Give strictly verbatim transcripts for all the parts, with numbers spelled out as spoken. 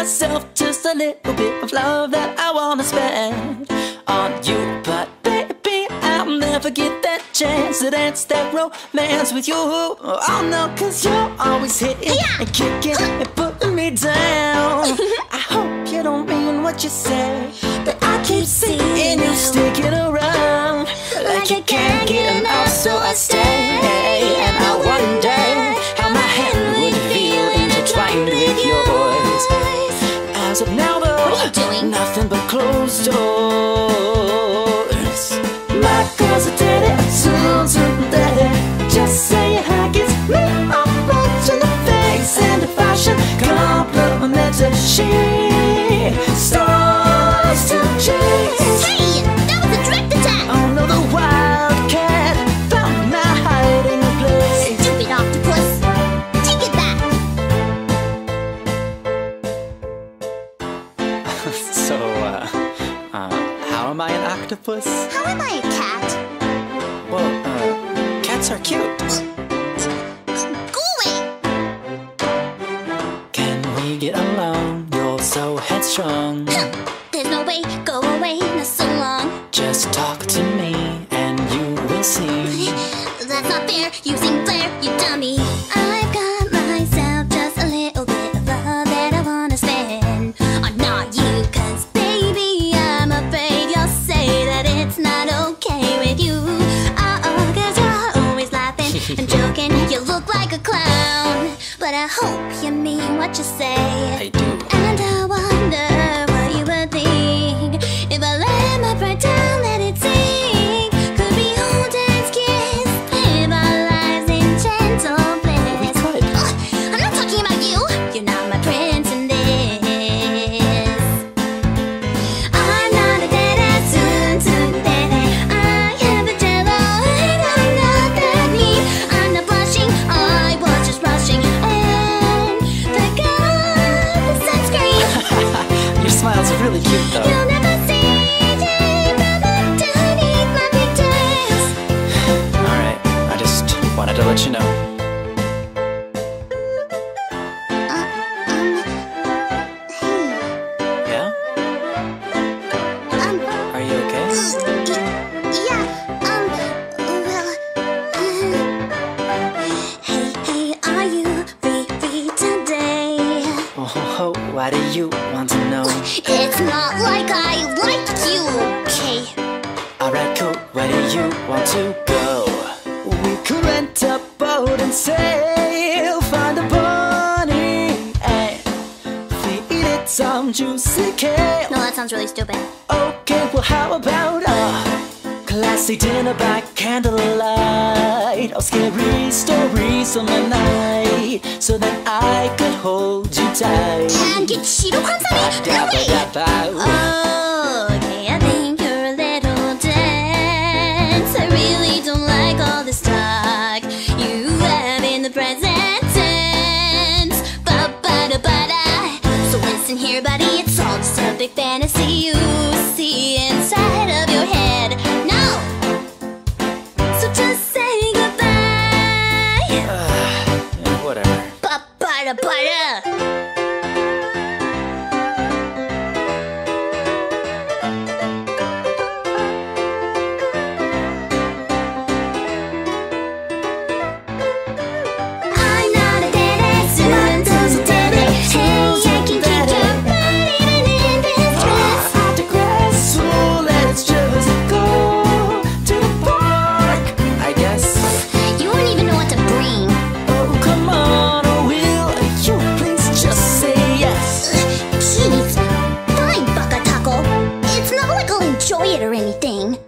myself just a little bit of love that I wanna spend on you. But baby, I'll never get that chance to dance that romance with you. Oh no, cause you're always hitting and kicking and putting me down. I hope you don't mean what you say, but I keep seeing you sticking around like you can't get enough, so I stay. And I wonder how my hand would feel intertwined with yours. As of now though, what are you doing? Nothing but closed doors. My girl's a daddy, soon soon daddy. Just say hi, kiss me up once in the face, and if I should compliment her, she starts to chase. Hey, that was a direct attack. Oh no, the wildcat found my hiding place. Stupid octopus, take it back. So, uh, uh, how am I an octopus? How am I a cat? Well, uh, cats are cute. Go away. Can we get along? You're so headstrong. There's no way, go away, not so long. Just talk to me and you will see. That's not fair, using flair, you dummy. I've got myself just a little bit of love that I wanna spend on not you, cause baby, I'm afraid you'll say that it's not okay with you. Uh-oh, cause you're always laughing and joking, you look like a clown. But I hope you mean what you say. I do. And I wonder what you would think if I let my pride down, let it sink. Could we hold hands, kiss, live our lives in gentle bliss. could. Oh, I'm not talking about you. You're not my prince in this. I'm not a dead soon, soon daddy. I am a jello, and I'm not that mean. I'm not blushing, I was just rushing, and forgot the sunscreen. Your smile's really cute though. You'll never see deep underneath my pigtails. Alright, I just wanted to let you know. Uh, um, hey, Yeah? um, Are you okay? yeah, um, well, uh, hey, hey, are you free, free today? Oh, why do you want to know? It's not like I like you, okay? Alright, cool, where do you want to go? We could rent a boat and sail, find a pony and feed it some juicy kale. No, that sounds really stupid. Okay, well how about a classy dinner by candlelight, or scary stories on the night, so that I could hold you tight. And get Cheeto Puns on me? No way! Oh, okay, I think you're a little dense. I really don't like all this talk you have in the present tense. Ba-ba-da-ba-da. So listen here, buddy, it's all just a big fantasy you see inside of your head. No! So just say goodbye. Uh, whatever. Ba-ba-da-ba-da. I'm not a dead soon, soon daddy. Hey, I can keep you right even in this dress. I digress, so let's just go to the park, I guess. You won't even know what to bring. Oh, come on, oh, will you please just say yes? Jeez, fine, Baka Taco. It's not like I'll enjoy it or anything.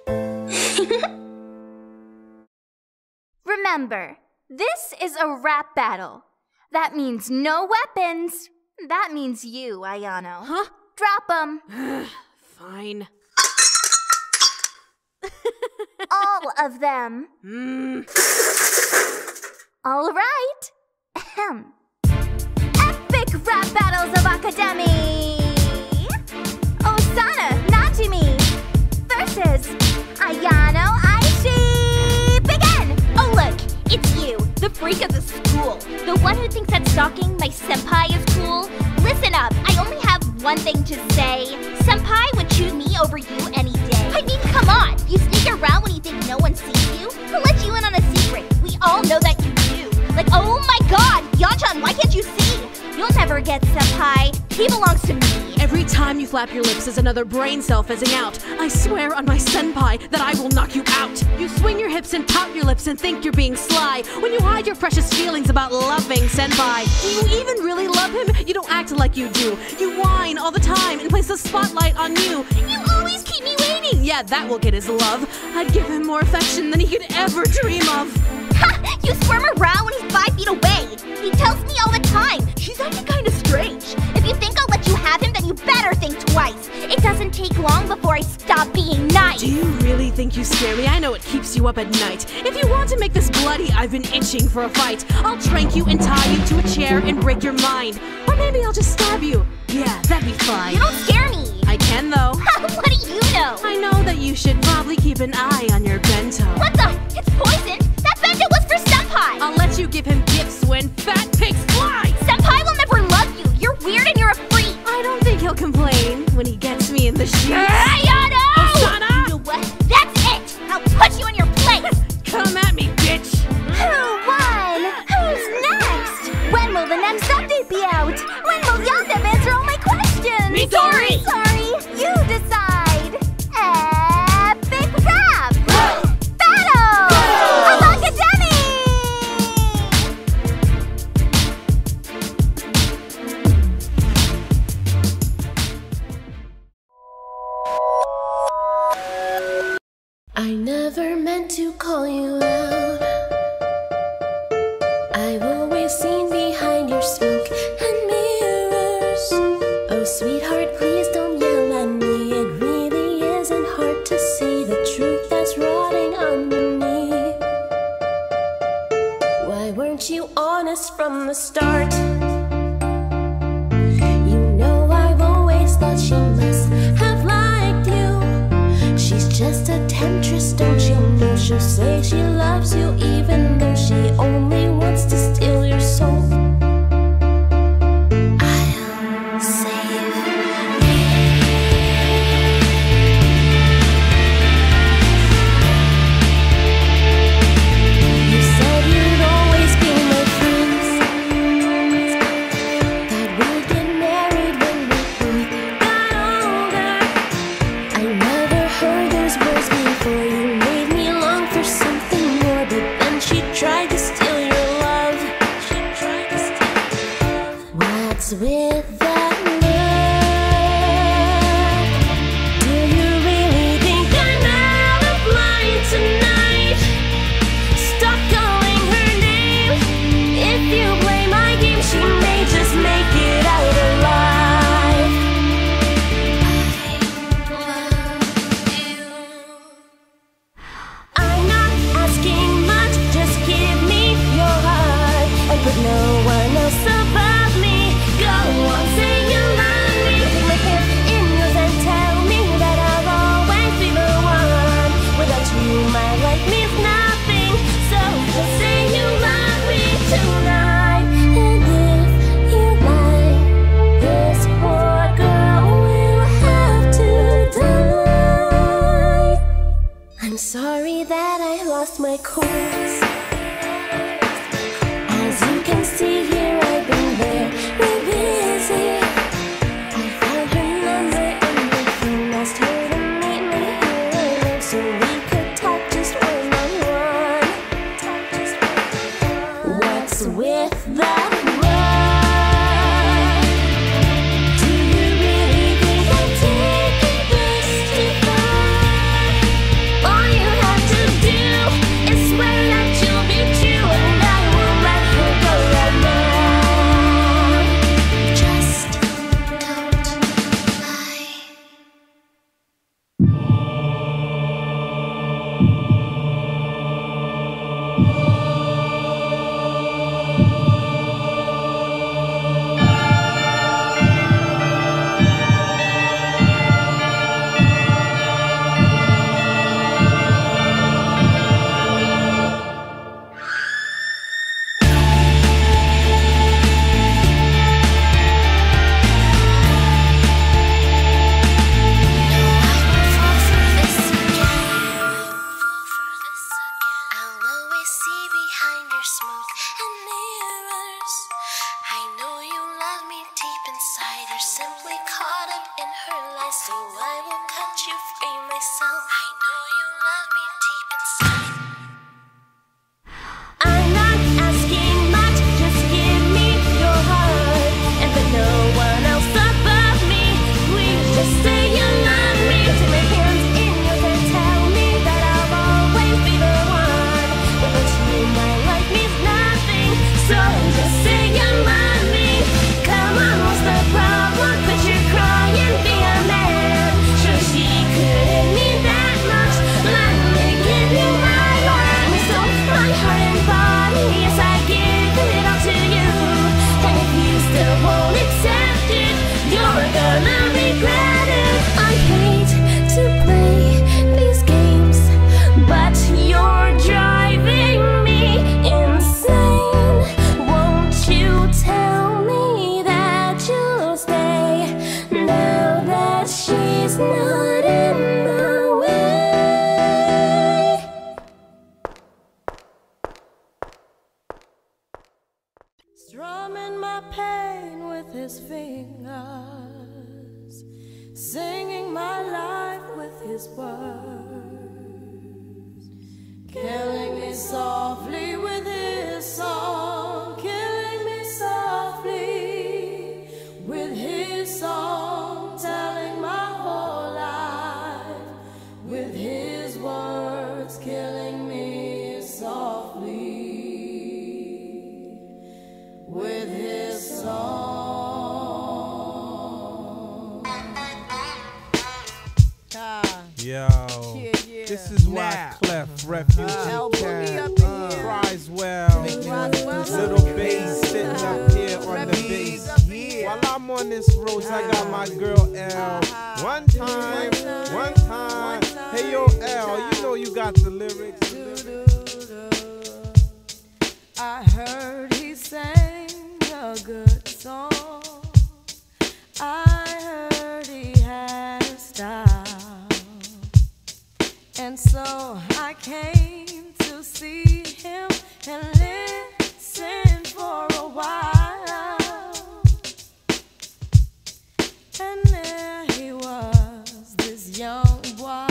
Remember, this is a rap battle. That means no weapons. That means you, Ayano. Huh? Drop them. Fine. All of them. Mm. All right. Ahem. Epic rap battles of Akademi. Osana Najimi versus Ayano Aishi. Begin. Oh look, it's you, the freak of the school. The one who thinks that stalking my senpai is cool. listen up. I only have one thing to say. Senpai would choose me over you any day. I mean, come on. You sneak around when you think no one sees you? Who let you in on a secret? We all know that you do. Like, oh my god, Yeon-chan, why can't you see? You'll never get Senpai. He belongs to me. Every time you flap your lips is another brain cell fizzing out. I swear on my senpai that I will knock you out. You swing your hips and pout your lips and think you're being sly when you hide your precious feelings about loving senpai. Do you even really love him? You don't act like you do. You whine all the time and place the spotlight on you. You always keep me waiting. Yeah, that will get his love. I'd give him more affection than he could ever dream of. Ha! You squirm around when he's five feet away. He tells me all the time. She's acting kind of strange. If you think I'll let you have him, then you better think twice. It doesn't take long before I stop being nice. Do you really think you scare me? I know it keeps you up at night. If you want to make this bloody, I've been itching for a fight. I'll trank you and tie you to a chair and break your mind. Or maybe I'll just stab you. Yeah, that'd be fine. You don't scare me. I can though. What do you know? I know that you should probably keep an eye on your bento. What the? It's poisoned? That bento was for Senpai. I'll let you give him gifts when fat pigs fly. Senpai will never love you. You're weird and you're a freak. I don't think he'll complain when he gets me in the sheets. Ayano! Osana! You know what? That's it. I'll put you in your place. Come at me, bitch. Who won? Who's next? When will the next update be out? When will Yosef answer all my questions? Midori! Sorry, you decide. Epic rap! Battle! Of Academy! I never meant to call you out. I've always seen behind your smoke and mirrors. Oh sweetheart, please don't yell at me. It really isn't hard to see the truth that's rotting underneath. Why weren't you honest from the start? You know I've always thought she must have liked you. She's just a temptress, don't you know? She'll say she loves you even though she only wants to steal your soul. I'll save you. You said you'd always be my friends, that we'd get married when we both got older. I never heard those words before. You made me long for something more, but then she tried to steal your love. She tried to steal your love. What's with that love? Do you really think I'm out of line tonight? Stop calling her name. If you play my game, she may just make it out alive. I'm not asking much, just give me your heart and put no one else above me. Go on, say you love me. Take my hand in yours and tell me that I'll always be the one. Without you, my life means nothing. So just say you love me tonight. And if you like, this poor girl will have to die. I'm sorry that I lost my course. As you can see here, I've been very busy. I found her number in the phone, asked her to meet me here alone so we could talk just one on one. What's with that love? Do you really think I'll take it this too far? All you have to do is swear not her lies, so I won't cut you free myself. I know you love me deep inside. I'm not asking much, just give me your heart. And for no one else above me, please just say you love me. Take my hands in yours and tell me that I'll always be the one. Without you, my life means nothing, so just say you love me. Come on, what's the problem? Quit your crying, be a man. Sure, she couldn't mean that much. Let me give you my heart, my soul, my heart and body. Yes, I give it all to you. And if you still won't accept it, you're gonna regret it. I hate to play these games, but you're driving me insane. Won't you tell me that you'll stay now that she's not in the way? Strumming my pain with his fingers, singing my life with his words, killing me softly with his song, killing me softly with his song, telling my whole life with his words, killing me softly with his song. Ah, Yo, yeah, yeah. this is why Now. Clef, Refugee Uh, Cat, Boogie up in here. cries well, Roswell little up bass here. sitting up here on the Refugees bass. up in here. While I'm on this road, I got my girl L. One time, one time. Hey yo, L, you know you got the lyrics. I heard he sang a good song. I heard he had a style. And so I came to see him and listen for a while. And there he was, this young boy,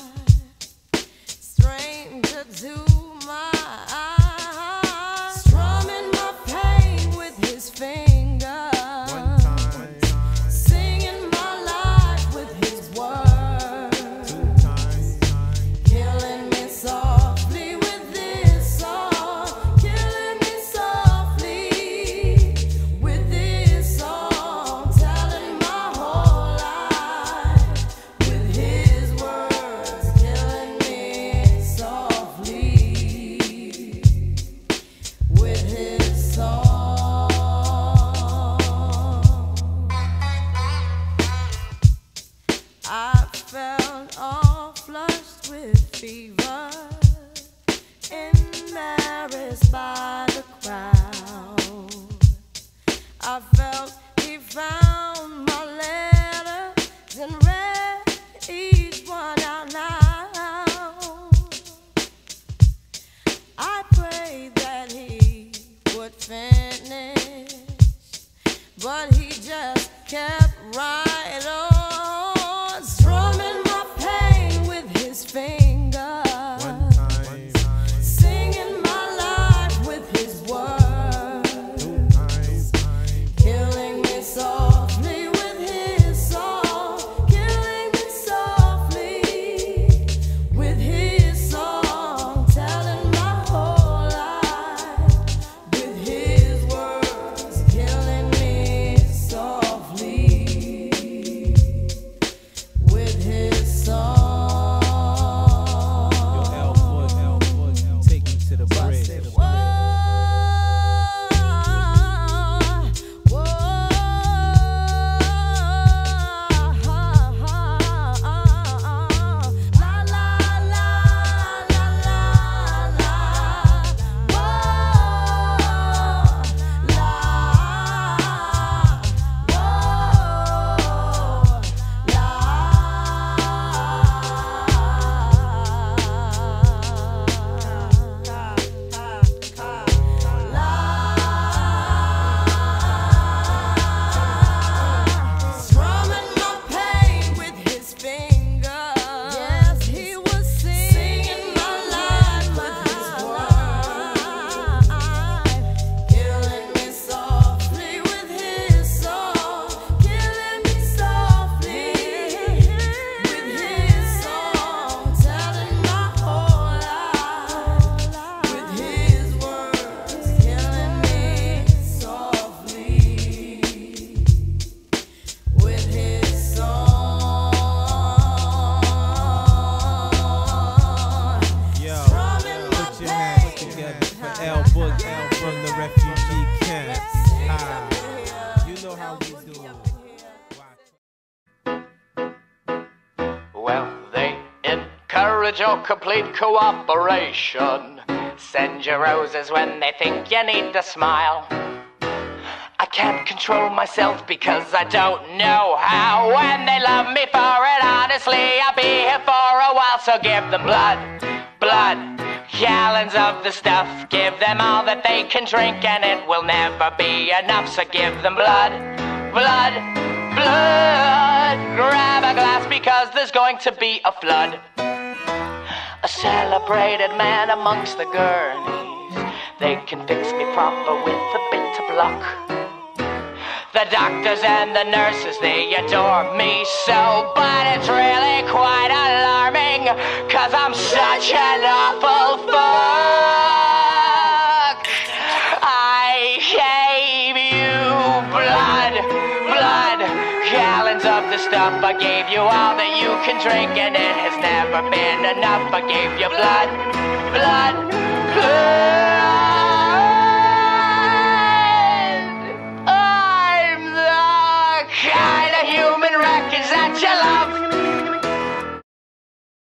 stranger to my eyes, strumming my pain with his fingers, One time, singing my life with his words, two times, killing me softly with this song, killing me softly with this song, telling my whole life with his words, killing me softly with his song. I felt all flushed with fever, embarrassed by the crowd. I felt he found my letters and read each one out loud. I prayed that he would finish, but he just kept right on, strumming my pain with his fingers, one time, singing my life with his words, two times, killing me softly with his song, killing me softly with his song, telling my whole life with his words, killing me softly how we do. Well, they encourage your complete cooperation. Send you roses when they think you need to smile. I can't control myself because I don't know how. When they love me for it, honestly, I'll be here for a while. So give them blood, blood, gallons of the stuff. Give them all that they can drink and it will never be enough. So give them blood, blood, blood. Grab a glass because there's going to be a flood. A celebrated man amongst the gurneys. They can fix me proper with a bit of luck. The doctors and the nurses, they adore me so, but it's really quite alarming, cause I'm such an awful fuck. I gave you blood, blood, gallons of the stuff. I gave you all that you can drink and it has never been enough. I gave you blood, blood, blood.